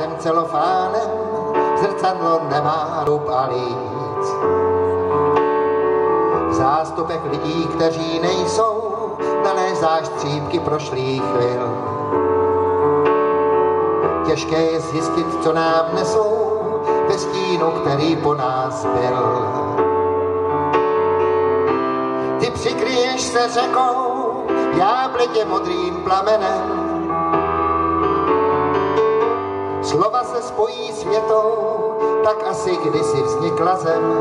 rázem celofánem, zrcadlo nemá rub a líc. V zástupech lidí, kteří nejsou, nalézáš střípky prošlých chvil. Těžké je zjistit, co nám nesou ve stínu, který po nás byl. Ty přikryješ se řekou, já pletě modrým plamenem. Slova se spojí s větou, tak asi kdysi vznikla zem.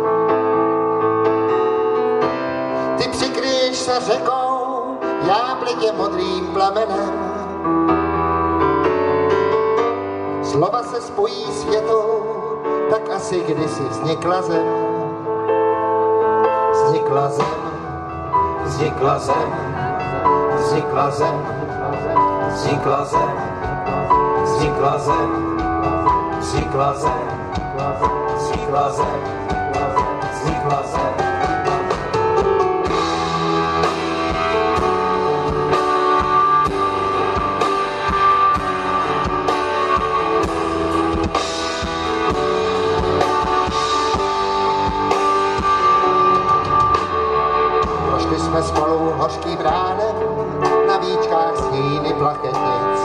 Ty přikryješ se řekou, já pletě modrým plamenem. Slova se spojí s větou, tak asi kdysi vznikla zem. Vznikla zem, vznikla zem, vznikla zem, vznikla zem, vznikla zem, vznikla zem, vznikla zem, vznikla zem. Jsme spolu hořkým ránem na víčkách stíny plachetnic.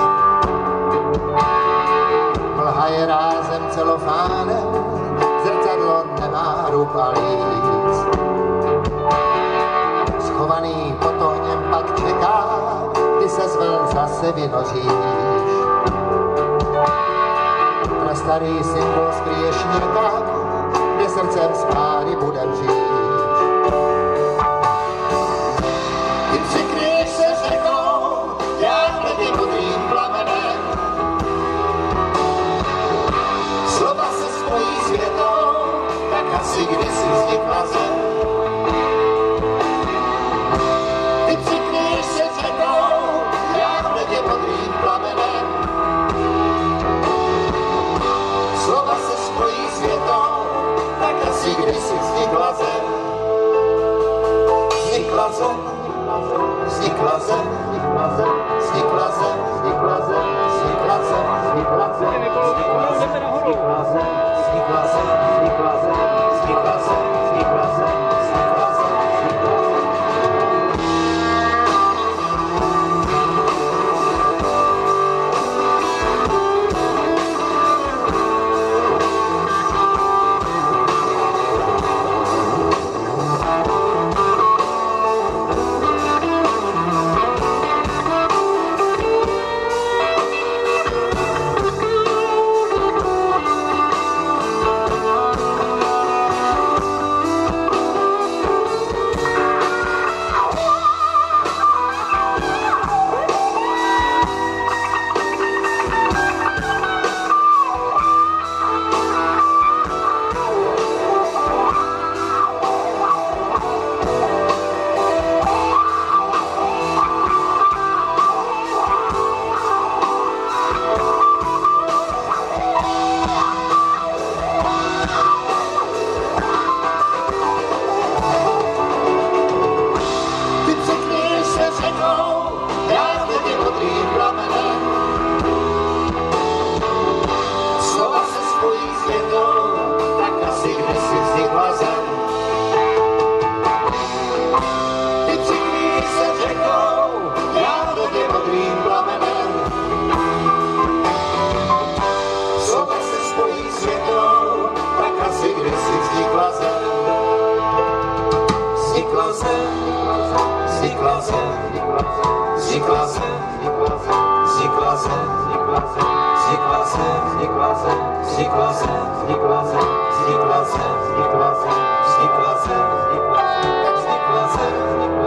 Mlha je rázem celofánem, zrcadlo nemá rub a líc. Schovaný pod ohněm pak čeká, kdy se z vln zase vynoříš. Prastarý symbol skryješ někam, kde srdcem spáry budem žít. Asi kdysi vznikla zem. Ty přikryješ se řekou, já v ledě modrým plamenem. Slova se spojí s větou, tak asi kdysi vznikla zem. Vznikla zem, vznikla zem, vznikla zem, vznikla zem, vznikla zem, vznikla zem, vznikla zem, vznikla zem, vznikla zem, vznikla zem, vznikla zem. Vznikla zem,